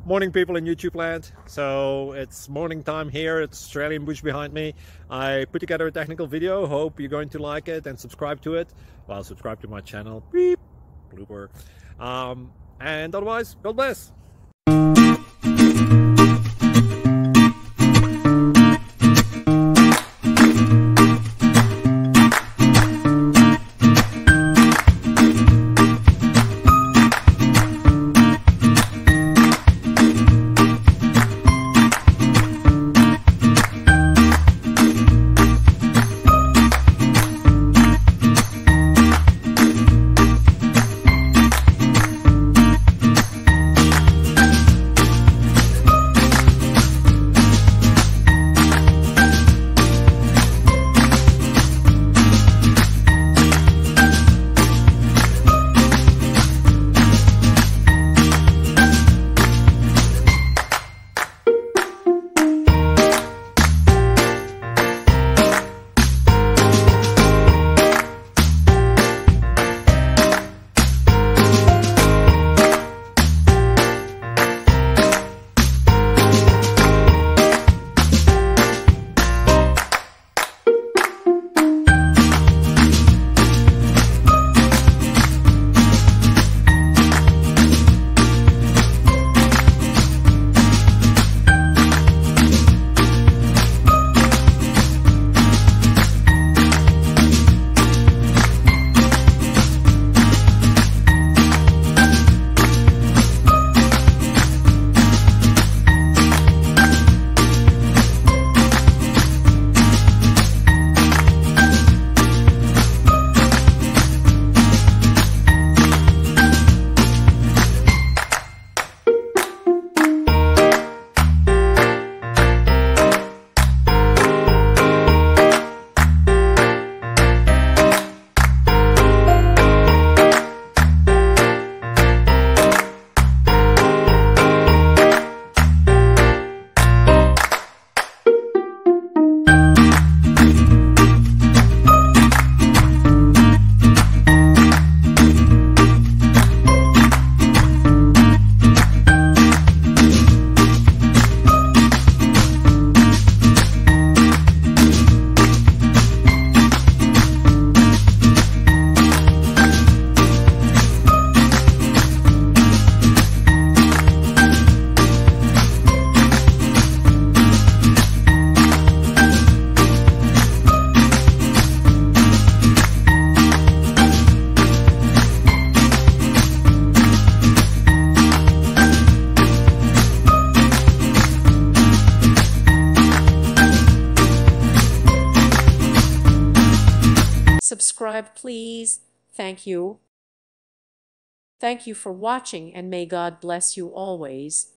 Morning, people in YouTube land. So it's morning time here. It's Australian bush behind me. I put together a technical video. Hope you're going to like it and subscribe to it. Well, subscribe to my channel. Beep. Blooper. And otherwise, God bless. Subscribe, please. Thank you. Thank you for watching, and may God bless you always.